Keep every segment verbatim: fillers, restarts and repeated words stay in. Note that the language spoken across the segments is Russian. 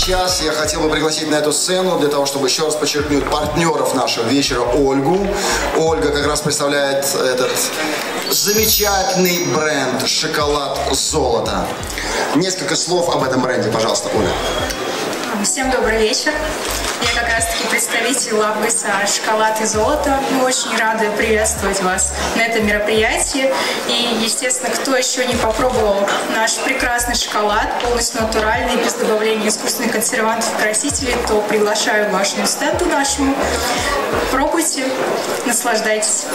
сейчас я хотел бы пригласить на эту сцену для того, чтобы еще раз подчеркнуть партнеров нашего вечера Ольгу. Ольга как раз представляет этот замечательный бренд «Шоколад Золото». Несколько слов об этом бренде, пожалуйста, Оля. Всем добрый вечер. Я как раз таки представитель лавгаса «Шоколад и золото». Мы очень рады приветствовать вас на этом мероприятии. И, естественно, кто еще не попробовал наш прекрасный шоколад, полностью натуральный, без добавления искусственных консервантов и красителей, то приглашаю к вашему стенду нашему. Пробуйте, наслаждайтесь.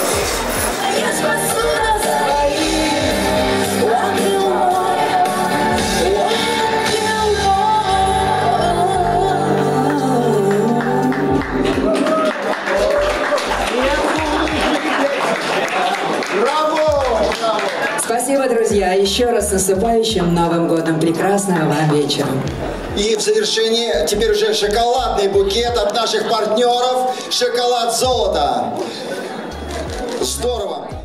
Спасибо, друзья. Еще раз с наступающим Новым годом. Прекрасного вам вечера. И в завершении теперь уже шоколадный букет от наших партнеров «Шоколад Золото». Здорово!